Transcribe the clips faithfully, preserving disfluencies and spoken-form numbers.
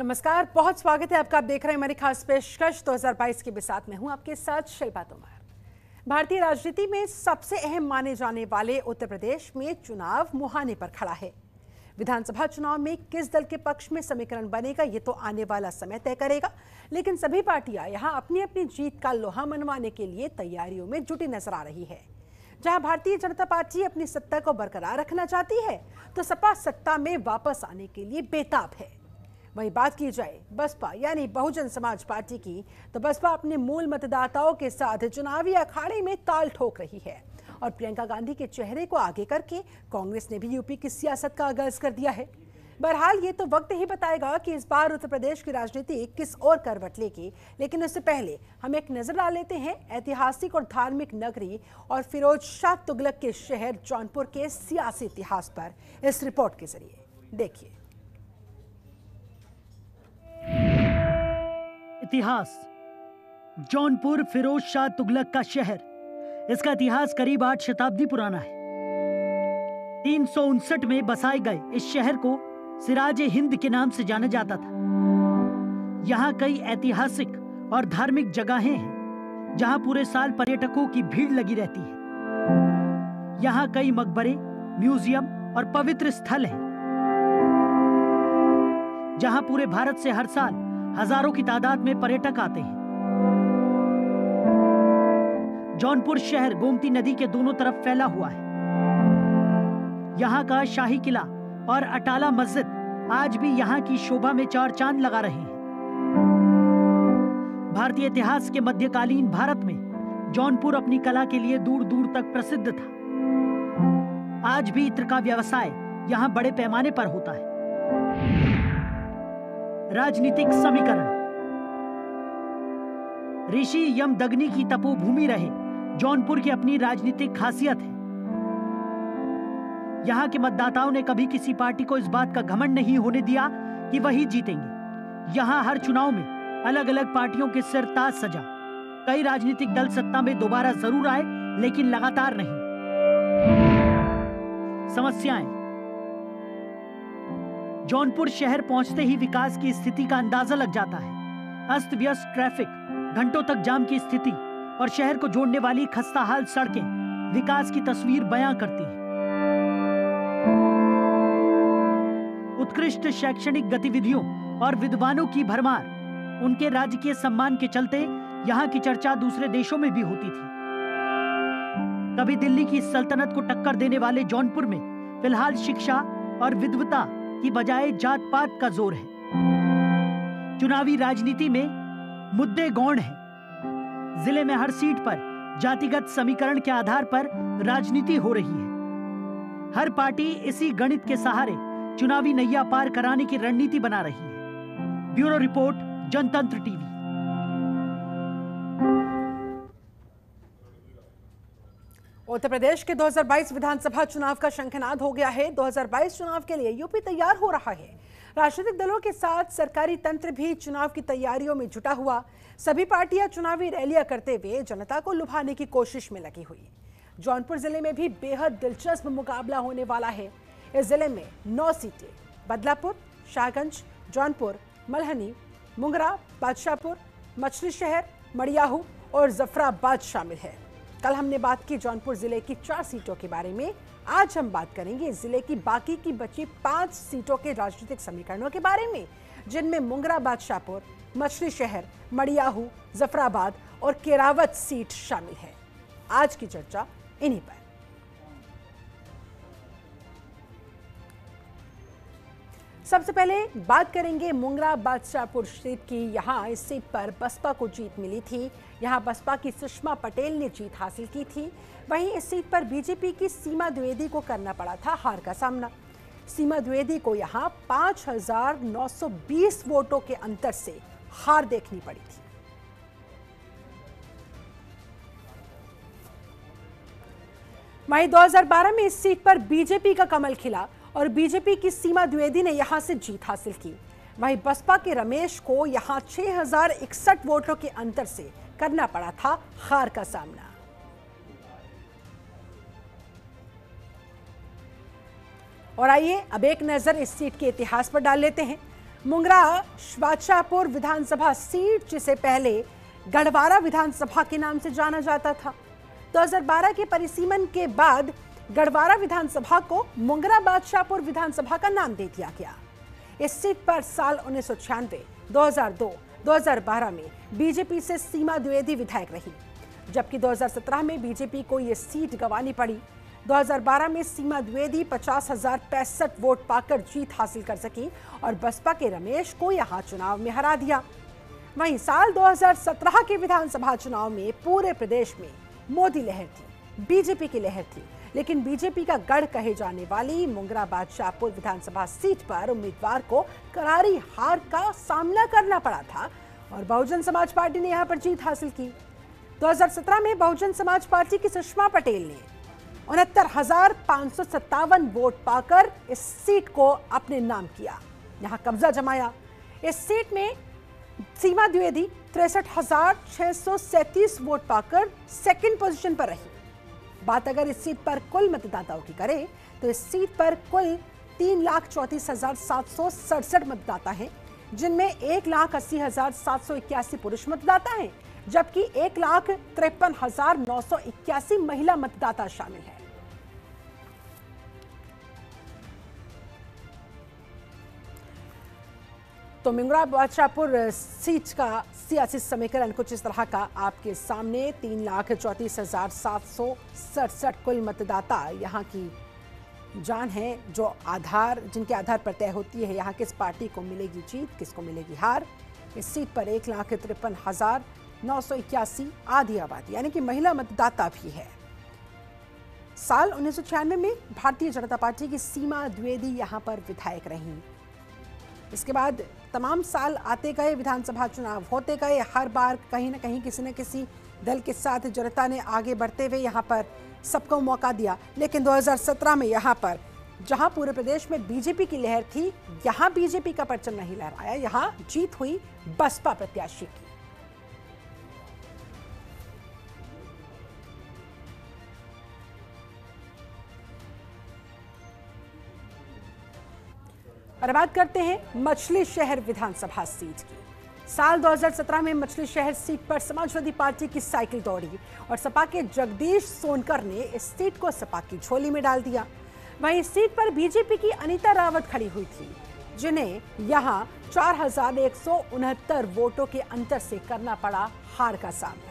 नमस्कार, बहुत स्वागत है आपका। आप देख रहे हैं हमारी खास पेशकश दो हज़ार बाईस के साथ में हूं आपके साथ शिल्पा तोमर। भारतीय राजनीति में सबसे अहम माने जाने वाले उत्तर प्रदेश में चुनाव मुहाने पर खड़ा है। विधानसभा चुनाव में किस दल के पक्ष में समीकरण बनेगा ये तो आने वाला समय तय करेगा, लेकिन सभी पार्टियां यहां अपनी अपनी जीत का लोहा मनवाने के लिए तैयारियों में जुटी नजर आ रही है। जहां भारतीय जनता पार्टी अपनी सत्ता को बरकरार रखना चाहती है, तो सपा सत्ता में वापस आने के लिए बेताब है। वहीं बात की जाए बसपा यानी बहुजन समाज पार्टी की, तो बसपा अपने मूल मतदाताओं के साथ चुनावी अखाड़े में ताल ठोक रही है और प्रियंका गांधी के चेहरे को आगे करके कांग्रेस ने भी यूपी की सियासत का आगाज कर दिया है। बहरहाल ये तो वक्त ही बताएगा कि इस बार उत्तर प्रदेश की राजनीति किस ओर करवट लेगी, लेकिन उससे पहले हम एक नजर डाल लेते हैं ऐतिहासिक और धार्मिक नगरी और फिरोज शाह तुगलक के शहर जौनपुर के सियासी इतिहास पर इस रिपोर्ट के जरिए। देखिए इतिहास। जौनपुर फिरोज शाह तुगलक का शहर। इसका इतिहास करीब आठ शताब्दी पुराना है। तीन सौ उनसठ में बसाए गए इस शहर को सिराज हिंद के नाम से जाना जाता था। यहाँ कई ऐतिहासिक और धार्मिक जगहें हैं जहाँ पूरे साल पर्यटकों की भीड़ लगी रहती है। यहाँ कई मकबरे, म्यूजियम और पवित्र स्थल हैं जहाँ पूरे भारत से हर साल हजारों की तादाद में पर्यटक आते हैं। जौनपुर शहर गोमती नदी के दोनों तरफ फैला हुआ है। यहाँ का शाही किला और अटाला मस्जिद आज भी यहाँ की शोभा में चार चांद लगा रहे हैं। भारतीय इतिहास के मध्यकालीन भारत में जौनपुर अपनी कला के लिए दूर दूर तक प्रसिद्ध था। आज भी इत्र का व्यवसाय यहाँ बड़े पैमाने पर होता है। राजनीतिक समीकरण। ऋषि यमदग्नि की तपोभूमि रहे जौनपुर की अपनी राजनीतिक खासियत है। यहाँ के मतदाताओं ने कभी किसी पार्टी को इस बात का घमंड नहीं होने दिया कि वही जीतेंगे। यहाँ हर चुनाव में अलग अलग पार्टियों के सिर ताज सजा। कई राजनीतिक दल सत्ता में दोबारा जरूर आए, लेकिन लगातार नहीं। समस्याएं। जौनपुर शहर पहुंचते ही विकास की स्थिति का अंदाजा लग जाता है। अस्त व्यस्त ट्रैफिक, घंटों तक जाम की स्थिति और शहर को जोड़ने वाली खस्ताहाल सड़कें विकास की तस्वीर बयां करती हैं। उत्कृष्ट शैक्षणिक गतिविधियों और विद्वानों की भरमार, उनके राजकीय सम्मान के चलते यहाँ की चर्चा दूसरे देशों में भी होती थी। कभी दिल्ली की सल्तनत को टक्कर देने वाले जौनपुर में फिलहाल शिक्षा और विद्वता की बजाय जात पात का जोर है। चुनावी राजनीति में मुद्दे गौण हैं। जिले में हर सीट पर जातिगत समीकरण के आधार पर राजनीति हो रही है। हर पार्टी इसी गणित के सहारे चुनावी नैया पार कराने की रणनीति बना रही है। Bureau report, Janatantra TV. Uttar Pradesh के दो हज़ार बाईस विधानसभा चुनाव का शंखनाद हो गया है। दो हज़ार बाईस चुनाव के लिए यूपी तैयार हो रहा है। राजनीतिक दलों के साथ सरकारी तंत्र भी चुनाव की तैयारियों में जुटा हुआ। सभी पार्टियां चुनावी रैलियां करते हुए जनता को लुभाने की कोशिश में लगी हुई। जौनपुर जिले में भी बेहद दिलचस्प मुकाबला होने वाला है। इस जिले में नौ सीटें बदलापुर, शाहगंज, जौनपुर, मल्हनी, मुंगरा, बादशाहपुर, मछली शहर, मड़ियाहू और जफराबाद शामिल है। कल हमने बात की जौनपुर जिले की चार सीटों के बारे में। आज हम बात करेंगे जिले की बाकी की बची पांच सीटों के राजनीतिक समीकरणों के बारे में, जिनमें मुंगरा, बादशाहपुर, मछली शहर, मड़ियाहू, जफराबाद और केरावत सीट शामिल है। आज की चर्चा इन्हीं पर। सबसे पहले बात करेंगे मुंगरा बादशाहपुर सीट की। यहाँ इस सीट पर बसपा को जीत मिली थी। यहाँ बसपा की सुषमा पटेल ने जीत हासिल की थी। वहीं इस सीट पर बीजेपी की सीमा द्विवेदी को करना पड़ा था हार का सामना। सीमा द्विवेदी को यहाँ पांच हजार नौ सौ बीस वोटों के अंतर से हार देखनी पड़ी थी। वहीं दो हज़ार बारह में इस सीट पर बीजेपी का कमल खिला और बीजेपी की सीमा द्विवेदी ने यहां से जीत हासिल की। वहीं बसपा के रमेश को यहां छह हजार इकसठ वोटों के अंतर से करना पड़ा था हार का सामना। और आइए अब एक नजर इस सीट के इतिहास पर डाल लेते हैं। मुंगरा बादशाहपुर विधानसभा सीट, जिसे पहले गढ़वारा विधानसभा के नाम से जाना जाता था, दो हज़ार बारह के परिसीमन के बाद गढ़वारा विधानसभा को मुंगरा बादशाहपुर विधानसभा का नाम दे दिया गया। इस सीट पर साल उन्नीस सौ छियानवे, दो हज़ार दो, दो हज़ार बारह में बीजेपी से सीमा द्विवेदी विधायक रही, जबकि दो हज़ार सत्रह में बीजेपी को यह सीट गंवानी पड़ी। दो हज़ार बारह में सीमा द्विवेदी पचास हजार पैंसठ वोट पाकर जीत हासिल कर सकी और बसपा के रमेश को यहां चुनाव में हरा दिया। वहीं साल दो हज़ार सत्रह के विधानसभा चुनाव में पूरे प्रदेश में मोदी लहर थी, बीजेपी की लहर थी, लेकिन बीजेपी का गढ़ कहे जाने वाली मुंगरा बादशाहपुर विधानसभा सीट पर उम्मीदवार को करारी हार का सामना करना पड़ा था और बहुजन समाज पार्टी ने यहां पर जीत हासिल की। दो हज़ार सत्रह में बहुजन समाज पार्टी की सुषमा पटेल ने उनहत्तर हजार पांच सौ सत्तावन वोट पाकर इस सीट को अपने नाम किया, यहां कब्जा जमाया। इस सीट में सीमा द्विवेदी तिरसठ हजार छह सौ सैंतीस वोट पाकर सेकंड पोजीशन पर रही। बात अगर इस सीट पर कुल मतदाताओं की करें तो इस सीट पर कुल तीन लाख चौंतीस हजार सात सौ सड़सठ मतदाता हैं, जिनमें एक लाख अस्सी हजार सात सौ इक्यासी पुरुष मतदाता हैं, जबकि एक लाख तिरपन हजार नौ सौ इक्यासी महिला मतदाता शामिल हैं। तो मुंगरा बादशाहपुर सीट का सियासी समीकरण कुछ इस तरह का आपके सामने। तीन लाख चौंतीस हजार सात सौ सड़सठ कुल मतदाता यहाँ की जान है, जो आधार जिनके आधार पर तय होती है यहाँ किस पार्टी को मिलेगी जीत, किसको मिलेगी हार। इस सीट पर एक लाख तिरपन हजार नौ सौ इक्यासी आधी आबादी यानी कि महिला मतदाता भी है। साल उन्नीस सौ छियानवे में भारतीय जनता पार्टी की सीमा द्विवेदी यहाँ पर विधायक रहीं। इसके बाद तमाम साल आते गए, विधानसभा चुनाव होते गए, हर बार कहीं ना कहीं किसी न किसी दल के साथ जनता ने आगे बढ़ते हुए यहाँ पर सबको मौका दिया। लेकिन दो हज़ार सत्रह में यहाँ पर जहाँ पूरे प्रदेश में बीजेपी की लहर थी, यहाँ बीजेपी का परचम नहीं लहराया, यहाँ जीत हुई बसपा प्रत्याशी की। और बात करते हैं मछली शहर विधानसभा सीट की। साल दो हज़ार सत्रह में मछली शहर सीट पर समाजवादी पार्टी की साइकिल दौड़ी और सपा के जगदीश सोनकर ने इस सीट को सपा की झोली में डाल दिया। वहीं इस सीट पर बीजेपी की अनीता रावत खड़ी हुई थी, जिन्हें यहां चार हजार एक सौ उनहत्तर वोटों के अंतर से करना पड़ा हार का सामना।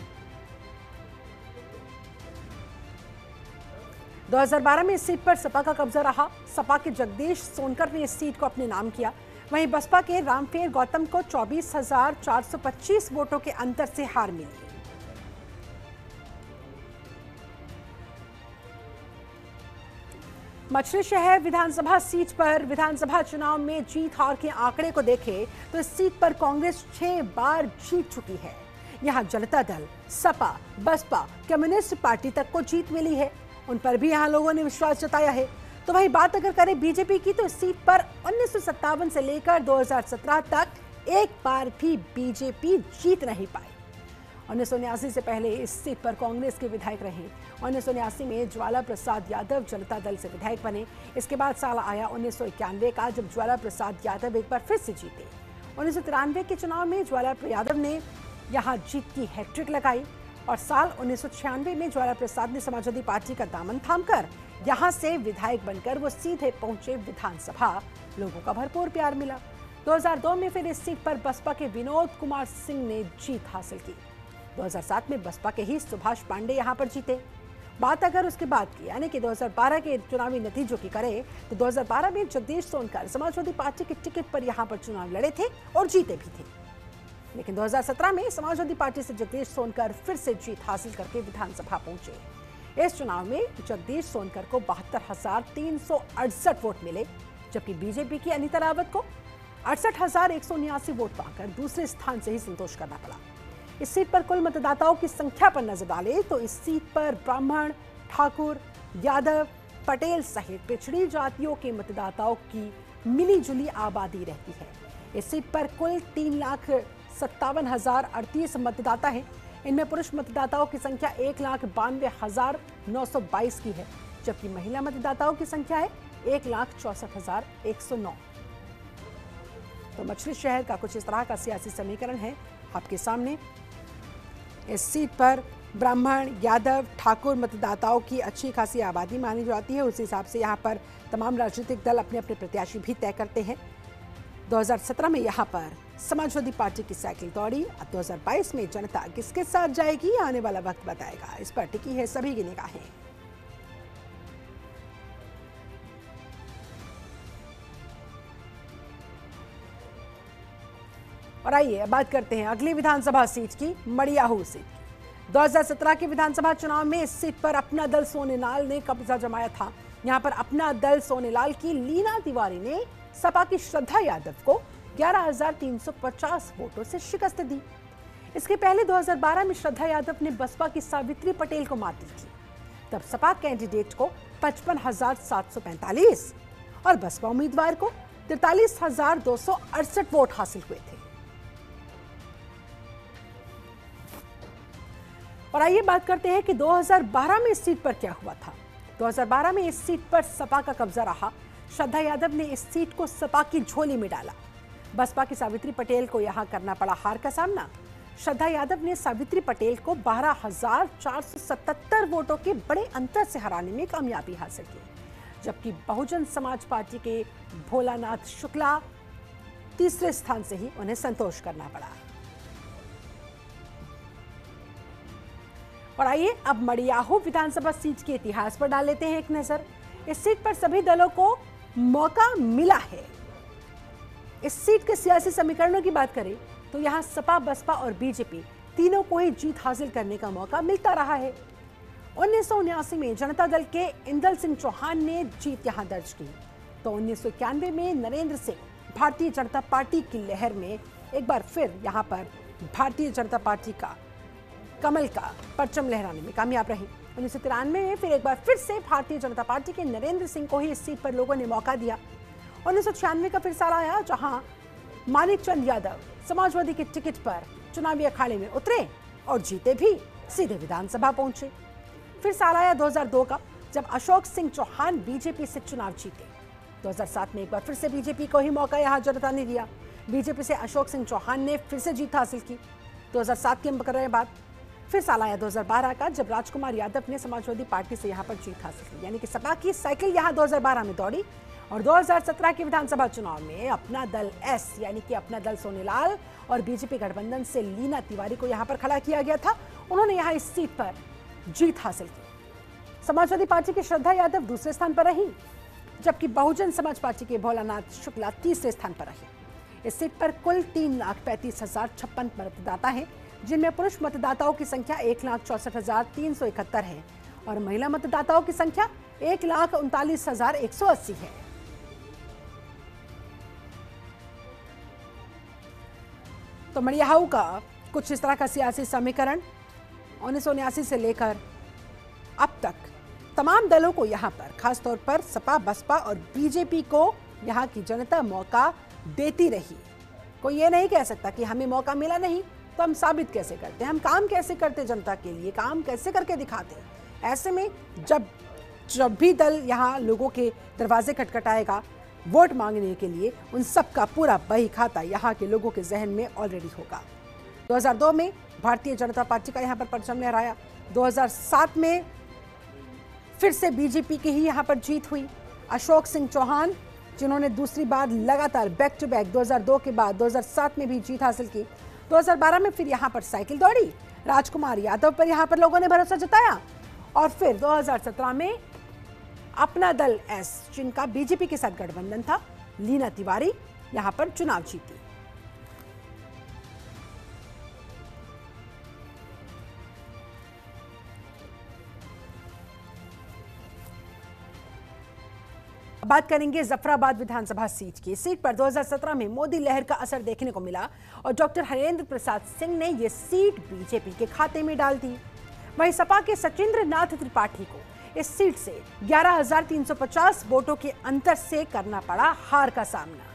दो हज़ार बारह में इस सीट पर सपा का कब्जा रहा। सपा के जगदीश सोनकर ने इस सीट को अपने नाम किया। वहीं बसपा के रामफेर गौतम को चौबीस हजार चार सौ पच्चीस वोटों के अंतर से हार मिली। मछली शहर विधानसभा सीट पर विधानसभा चुनाव में जीत हार के आंकड़े को देखें तो इस सीट पर कांग्रेस छह बार जीत चुकी है। यहां जनता दल, सपा, बसपा, कम्युनिस्ट पार्टी तक को जीत मिली है, उन पर भी यहाँ लोगों ने विश्वास जताया है। तो वही बात अगर करें बीजेपी की तो इस सीट पर उन्नीस सौ सत्तावन से लेकर दो हज़ार सत्रह तक एक बार भी बीजेपी जीत नहीं पाई। उन्नीस सौ उन्यासी से पहले इस सीट पर कांग्रेस के विधायक रहे। उन्नीस सौ उन्यासी में ज्वाला प्रसाद यादव जनता दल से विधायक बने। इसके बाद साल आया उन्नीस सौ इक्यानवे का, जब ज्वाला प्रसाद यादव एक बार फिर से जीते। उन्नीस सौ तिरानवे के चुनाव में ज्वाला यादव ने यहाँ जीत की हैट्रिक लगाई और साल उन्नीस सौ छियानवे में ज्वाला प्रसाद ने समाजवादी पार्टी का दामन थामकर यहां से विधायक बनकर वो सीधे पहुंचे विधानसभा। लोगों का भरपूर प्यार मिला। दो हज़ार दो में फिर इस सीट पर बसपा के विनोद कुमार सिंह ने जीत हासिल की। दो हज़ार सात में बसपा के ही सुभाष पांडे यहां पर जीते। बात अगर उसके बाद की यानी कि दो हज़ार बारह के चुनावी नतीजों की करें तो दो हज़ार बारह में जगदीश सोनकर समाजवादी पार्टी के टिकट पर यहां पर चुनाव लड़े थे और जीते भी थे। लेकिन दो हज़ार सत्रह में समाजवादी पार्टी से जगदीश सोनकर फिर से जीत हासिल करके विधानसभा पहुंचे। इस चुनाव में जगदीश सोनकर को बहत्तर हजार तीन सौ अड़सठ वोट मिले, जबकि बीजेपी की अनीता रावत को अड़सठ हजार एक सौ उन्यासी वोट पाकर दूसरे स्थान से ही संतोष करना पड़ा। इस सीट पर कुल मतदाताओं की संख्या पर नजर डालें तो इस सीट पर ब्राह्मण, ठाकुर, यादव, पटेल सहित पिछड़ी जातियों के मतदाताओं की मिली जुली आबादी रहती है। इस सीट पर कुल तीन लाख सत्तावन हजार अड़तीस मतदाता हैं। इनमें पुरुष मतदाताओं की संख्या एक लाख बानवे हजार नौ सौ बाईस की है, जबकि महिला मतदाताओं की संख्या है एक लाख चौसठ हजार एक सौ नौ। तो मछली शहर का कुछ इस तरह का सियासी समीकरण है आपके सामने। इस सीट पर ब्राह्मण, यादव, ठाकुर मतदाताओं की अच्छी खासी आबादी मानी जाती है। उस हिसाब से यहाँ पर तमाम राजनीतिक दल अपने अपने प्रत्याशी भी तय करते हैं। दो हज़ार सत्रह में यहाँ पर समाजवादी पार्टी की साइकिल दौड़ी। अब दो हज़ार बाईस में जनता किसके साथ जाएगी, आने वाला वक्त बताएगा। इस पर टिकी है सभी की निगाहें। और आइए अब बात करते हैं अगली विधानसभा सीट की, मड़ियाहू सीट। दो हज़ार सत्रह के विधानसभा चुनाव में इस सीट पर अपना दल सोनेलाल ने कब्जा जमाया था। यहां पर अपना दल सोनेलाल की लीना तिवारी ने सपा की श्रद्धा यादव को ग्यारह हज़ार तीन सौ पचास वोटों से शिकस्त दी। इसके पहले दो हज़ार बारह में श्रद्धा यादव ने बसपा की सावित्री पटेल को मात दी थी। तब सपा कैंडिडेट को पचपन हजार सात सौ पैंतालीस और बसपा उम्मीदवार को तैतालीस हजार दो सौ अड़सठ वोट हासिल हुए थे। और आइए बात करते हैं कि दो हज़ार बारह में इस सीट पर क्या हुआ था। दो हज़ार बारह में इस सीट पर सपा का कब्जा रहा। श्रद्धा यादव ने इस सीट को सपा की झोली में डाला। बसपा की सावित्री पटेल को यहां करना पड़ा हार का सामना। श्रद्धा यादव ने सावित्री पटेल को बारह हजार चार सौ सतहत्तर वोटों के बड़े अंतर से हराने में कामयाबी हासिल की, जबकि बहुजन समाज पार्टी के भोलानाथ शुक्ला तीसरे स्थान से ही उन्हें संतोष करना पड़ा। और आइए अब मड़ियाहू विधानसभा सीट के इतिहास पर डाल लेते हैं एक नजर। इस सीट पर सभी दलों को मौका मिला है। इस सीट के सियासी समीकरणों की बात करें तो यहां सपा, बसपा और बीजेपी तीनों को ही जीत हासिल करने का मौका मिलता रहा है। उन्नीस सौ उन्यासी में जनता दल के इंदल सिंह चौहान ने जीत यहां दर्ज की, तो उन्नीस सौ इक्यानवे में नरेंद्र सिंह भारतीय जनता पार्टी की लहर में एक बार फिर यहां पर भारतीय जनता पार्टी का कमल का परचम लहराने में कामयाब रही। उन्नीस सौ तिरानवे में फिर एक बार फिर से भारतीय जनता पार्टी के नरेंद्र सिंह को ही इस सीट पर लोगों ने मौका दिया। उन्नीस सौ छियानवे का फिर साल आया जहां मानिक चंद यादव समाजवादी के टिकट पर चुनावी अखाड़े में उतरे और जीते भी, सीधे विधानसभा पहुंचे। फिर साल आया दो हज़ार दो का, जब अशोक सिंह चौहान बीजेपी से चुनाव जीते। दो हज़ार सात में एक बार फिर से बीजेपी को ही मौका यहां जनता ने दिया। बीजेपी से अशोक सिंह चौहान ने फिर से जीत हासिल की। दो हज़ार सात की हम कर रहे हैं बात। फिर साल आया दो हज़ार बारह का, जब राजकुमार यादव ने समाजवादी पार्टी से यहां पर जीत हासिल की। यानी कि सपा की साइकिल यहां दो हज़ार बारह में दौड़ी और दो हज़ार सत्रह के विधानसभा चुनाव में अपना दल एस यानी कि अपना दल सोनेलाल और बीजेपी गठबंधन से लीना तिवारी को यहां पर खड़ा किया गया था। उन्होंने यहां इस सीट पर जीत हासिल की। समाजवादी पार्टी की श्रद्धा यादव दूसरे स्थान पर रही, जबकि बहुजन समाज पार्टी के भोलानाथ शुक्ला तीसरे स्थान पर रहे। इस सीट पर कुल तीन लाख पैंतीस हजार छप्पन मतदाता हैं, जिनमें पुरुष मतदाताओं की संख्या एक लाख चौसठ हजार तीन सौ इकहत्तर है और महिला मतदाताओं की संख्या एक लाख उनतालीस हजार एक सौ अस्सी है। तो मड़ियाहू का कुछ इस तरह का सियासी समीकरण उन्नीस सौ उन्यासी से लेकर अब तक तमाम दलों को यहां पर, खासतौर पर सपा, बसपा और बीजेपी को यहां की जनता मौका देती रही। कोई ये नहीं कह सकता कि हमें मौका मिला नहीं तो हम साबित कैसे करते, हम काम कैसे करते, जनता के लिए काम कैसे करके दिखाते। ऐसे में जब जब भी दल यहाँ लोगों के दरवाजे खटखटाएगा वोट मांगने के लिए, उन सब का पूरा बही खाता यहाँ के लोगों के जहन में ऑलरेडी होगा। दो हज़ार दो में भारतीय जनता पार्टी का यहाँ पर परचम लहराया। दो हज़ार सात में फिर से बीजेपी की ही यहाँ पर जीत हुई। अशोक सिंह चौहान, जिन्होंने दूसरी बार लगातार बैक टू बैक दो हज़ार दो के बाद दो हज़ार सात में भी जीत हासिल की। दो हज़ार बारह में फिर यहाँ पर साइकिल दौड़ी। राजकुमार यादव पर यहाँ पर लोगों ने भरोसा जताया और फिर दो हज़ार सत्रह में अपना दल एस, जिनका बीजेपी के साथ गठबंधन था, लीना तिवारी यहाँ पर चुनाव जीती। बात करेंगे जफराबाद विधानसभा सीट की। सीट पर दो हज़ार सत्रह में मोदी लहर का असर देखने को मिला और डॉक्टर हरेंद्र प्रसाद सिंह ने यह सीट बीजेपी के खाते में डाल दी। वहीं सपा के सचिंद्र नाथ त्रिपाठी को इस सीट से ग्यारह हज़ार तीन सौ पचास वोटों के अंतर से करना पड़ा हार का सामना।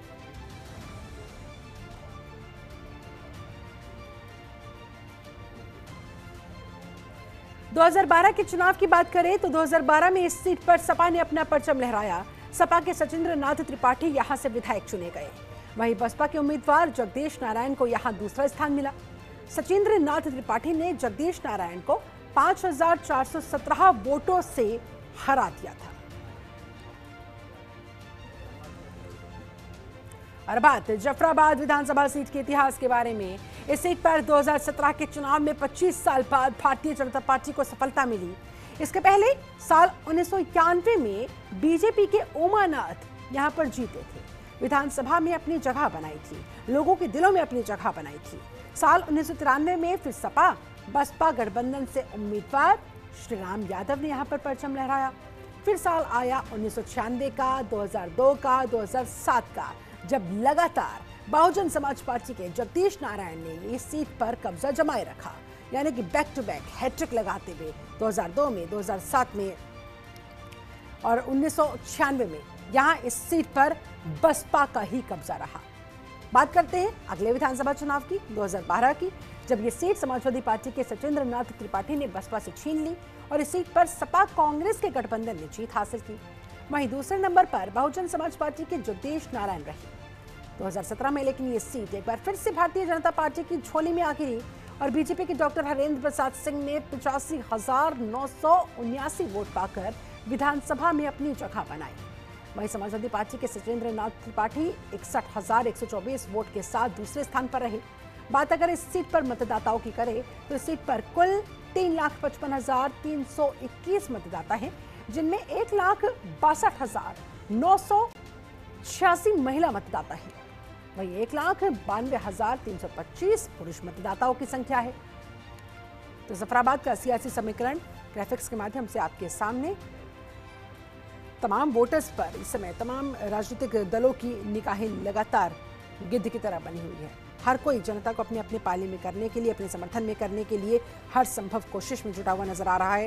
दो हज़ार बारह के चुनाव की बात करें तो दो हज़ार बारह में इस सीट पर सपा ने अपना परचम लहराया। सपा के सचिंद्र नाथ त्रिपाठी यहां से विधायक चुने गए। वहीं बसपा के उम्मीदवार जगदीश नारायण को यहां दूसरा स्थान मिला। सचिंद्र नाथ त्रिपाठी ने जगदीश नारायण को पांच हजार चार सौ सत्रह वोटों से हरा दिया था। और बात जफराबाद विधानसभा सीट के इतिहास के बारे में। इस सीट पर दो हज़ार सत्रह के चुनाव में पच्चीस साल बाद भारतीय जनता पार्टी को सफलता मिली। इसके पहले साल उन्नीस सौ इक्यानवे में बीजेपी के उमानाथ यहां पर जीते थे। विधानसभा में अपनी जगह बनाई थी, लोगों के दिलों में अपनी जगह बनाई थी। साल उन्नीस सौ तिरानवे में फिर सपा बसपा गठबंधन से उम्मीदवार श्री राम यादव ने यहां पर परचम लहराया। फिर साल आया उन्नीस सौ छियानवे का, दो हज़ार दो का, दो हज़ार सात का, जब लगातार बहुजन समाज पार्टी के जगदीश नारायण ने इस सीट पर कब्जा जमाए रखा, यानी कि बैक टू बैक हैट्रिक लगाते हुए दो हज़ार दो में, दो हज़ार सात में और उन्नीस सौ छियानवे में यहां इस सीट पर बसपा का ही कब्जा रहा। बात करते हैं अगले विधानसभा चुनाव की, दो हज़ार बारह की, जब ये सीट समाजवादी पार्टी के सचिंद्र नाथ त्रिपाठी ने बसपा से छीन ली और इस सीट पर सपा कांग्रेस के गठबंधन ने जीत हासिल की। वहीं दूसरे नंबर पर बहुजन समाज पार्टी के जगदीश नारायण रहे दो हज़ार सत्रह में, लेकिन ये सीट एक बार फिर से भारतीय जनता पार्टी की झोली में आ गिरी और बीजेपी के डॉक्टर हरेंद्र प्रसाद सिंह ने पिचासी हजार नौ सौ उन्यासी वोट पाकर विधानसभा में अपनी जगह बनाई। वहीं समाजवादी पार्टी के सचिंद्र नाथ त्रिपाठी इकसठ हजार एक सौ चौबीस वोट के साथ दूसरे स्थान पर रहे। बात अगर इस सीट पर मतदाताओं की करें तो इस सीट पर कुल तीन लाख पचपन हजार तीन सौ इक्कीस मतदाता हैं, जिनमें एक लाख बासठ हजार नौ सौ छियासी महिला मतदाता हैं। वहीं एक लाख बानवे हजार तीन सौ पच्चीस पुरुष मतदाताओं की संख्या है। तो जफराबाद का सियासी समीकरण ग्राफिक्स के माध्यम से आपके सामने। तमाम वोटर्स पर इस समय तमाम राजनीतिक दलों की निगाहें लगातार गिद्ध की तरह बनी हुई है। हर कोई जनता को अपने अपने पाले में करने के लिए, अपने समर्थन में करने के लिए हर संभव कोशिश में जुटा हुआ नजर आ रहा है।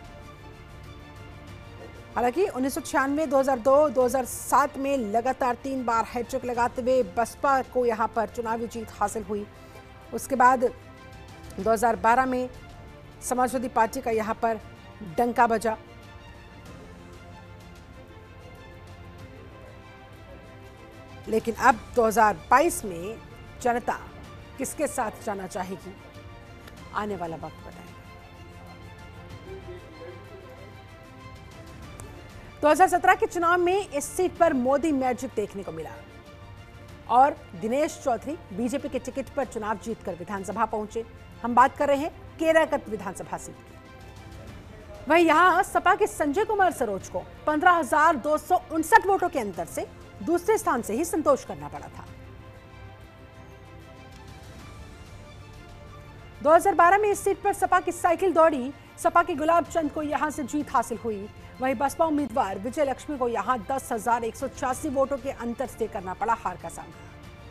हालांकि उन्नीस सौ छियानवे, दो हज़ार दो, दो हज़ार सात में लगातार तीन बार हैट्रिक लगाते हुए बसपा को यहां पर चुनावी जीत हासिल हुई। उसके बाद दो हज़ार बारह में समाजवादी पार्टी का यहां पर डंका बजा। लेकिन अब दो हज़ार बाईस में जनता किसके साथ जाना चाहेगी, आने वाला वक्त बताएगा। दो हज़ार सत्रह के चुनाव में इस सीट पर मोदी मैजिक देखने को मिला और दिनेश चौधरी बीजेपी के टिकट पर चुनाव जीतकर विधानसभा पहुंचे। हम बात कर रहे हैं केराकत विधानसभा सीट की। वहीं यहां सपा के संजय कुमार सरोज को पंद्रह हजार दो सौ उनसठ वोटों के अंतर से दूसरे स्थान से ही संतोष करना पड़ा था। दो हज़ार बारह में इस सीट पर सपा की साइकिल दौड़ी, सपा के गुलाब चंद को यहां से जीत हासिल हुई। वहीं बसपा उम्मीदवार विजय लक्ष्मी को यहां दस हजार एक सौ छियासी वोटों के अंतर से करना पड़ा हार का सामना।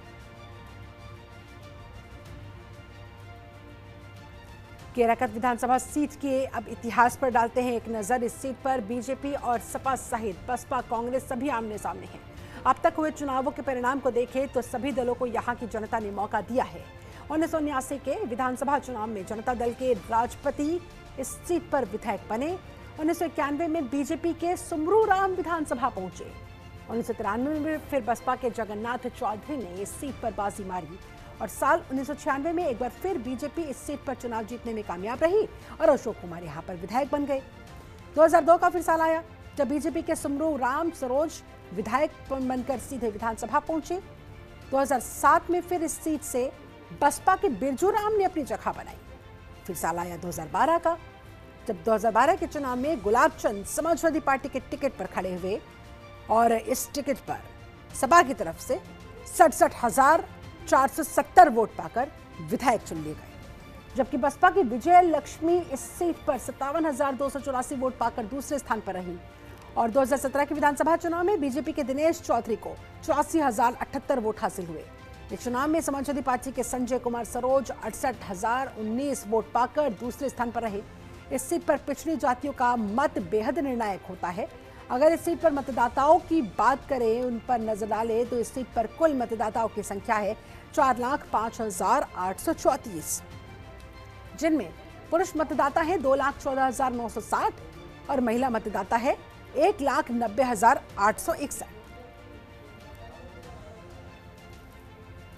केराकत विधानसभा सीट के अब इतिहास पर डालते हैं एक नजर। इस सीट पर बीजेपी और सपा सहित बसपा कांग्रेस सभी आमने सामने हैं। अब तक हुए चुनावों के परिणाम को देखें तो सभी दलों को यहां की जनता ने मौका दिया है। उन्नीस सौ उन्यासी के विधानसभा चुनाव में जनता दल के राजपति इस सीट पर विधायक बने। उन्नीस सौ इक्यानवे में बीजेपी के सुमरू राम विधानसभा पहुंचे। उन्नीस सौ तिरानवे में फिर बसपा के जगन्नाथ चौधरी ने इस सीट पर बाजी मारी और साल उन्नीस सौ छियानवे में एक बार फिर बीजेपी इस सीट पर चुनाव जीतने में कामयाब रही और अशोक कुमार यहां पर विधायक बन गए। दो हज़ार दो का फिर साल आया जब बीजेपी के सुमरू राम सरोज विधायक बनकर सीधे विधानसभा पहुंचे। दो हज़ार सात में फिर इस सीट से बसपा के बिरजू राम ने अपनी जगह बनाई। फिर साल आया दो हज़ार बारह का जब दो हज़ार बारह के चुनाव में गुलाब चंद समाजवादी पार्टी के टिकट पर खड़े हुए और इस टिकट पर सपा की तरफ से सड़सठ हजार चार सौ सत्तर वोट पाकर विधायक चुन लिए गए, जबकि बसपा की विजय लक्ष्मी इस सीट पर सत्तावन हजार दो सौ चौरासी वोट पाकर दूसरे स्थान पर रही और दो हज़ार सत्रह के विधानसभा चुनाव में बीजेपी के दिनेश चौधरी को चौरासी हजार अठहत्तर वोट हासिल हुए। इस चुनाव में समाजवादी पार्टी के संजय कुमार सरोज अड़सठ हजार उन्नीस वोट पाकर दूसरे स्थान पर रहे। इस सीट पर पिछड़ी जातियों का मत बेहद निर्णायक होता है। अगर इस सीट पर मतदाताओं की बात करें, उन पर नजर डालें तो इस सीट पर कुल मतदाताओं की संख्या है चार लाख पांच हजार आठ सौ चौतीस, जिनमें पुरुष मतदाता है दो लाख चौदह हजार नौ सौ साठ और महिला मतदाता है एक लाख नब्बे हजार आठ सौ इकसठ।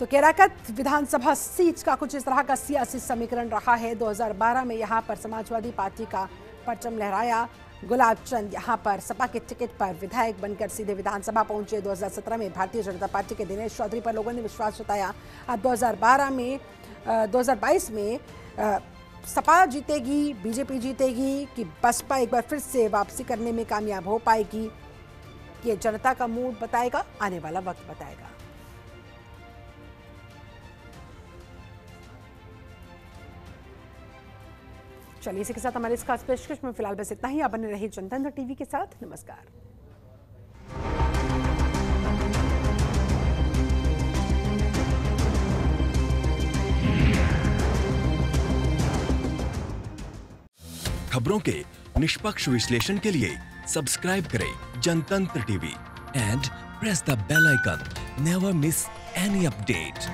तो केराकत विधानसभा सीट का कुछ इस तरह का सियासी समीकरण रहा है। दो हज़ार बारह में यहां पर समाजवादी पार्टी का परचम लहराया। गुलाब चंद यहां पर सपा के टिकट पर विधायक बनकर सीधे विधानसभा पहुंचे। दो हज़ार सत्रह में भारतीय जनता पार्टी के दिनेश चौधरी पर लोगों ने विश्वास जताया। अब दो हज़ार बारह में दो हज़ार बाईस में आ, सपा जीतेगी, बीजेपी जीतेगी कि बसपा एक बार फिर से वापसी करने में कामयाब हो पाएगी, ये जनता का मूड बताएगा, आने वाला वक्त बताएगा। चलिए इसी के साथ हमारे इस खास पेशकश में फिलहाल बस इतना ही। आप बने रहिए जनतंत्र टीवी के साथ। नमस्कार। खबरों के निष्पक्ष विश्लेषण के लिए सब्सक्राइब करें Janatantra TV and press the bell icon. Never miss any update.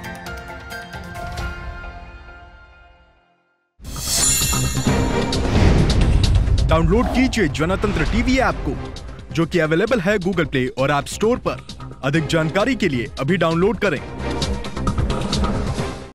Download कीजिए जनतंत्र टीवी ऐप को, जो कि अवेलेबल है गूगल प्ले और ऐप स्टोर पर। अधिक जानकारी के लिए अभी डाउनलोड करें।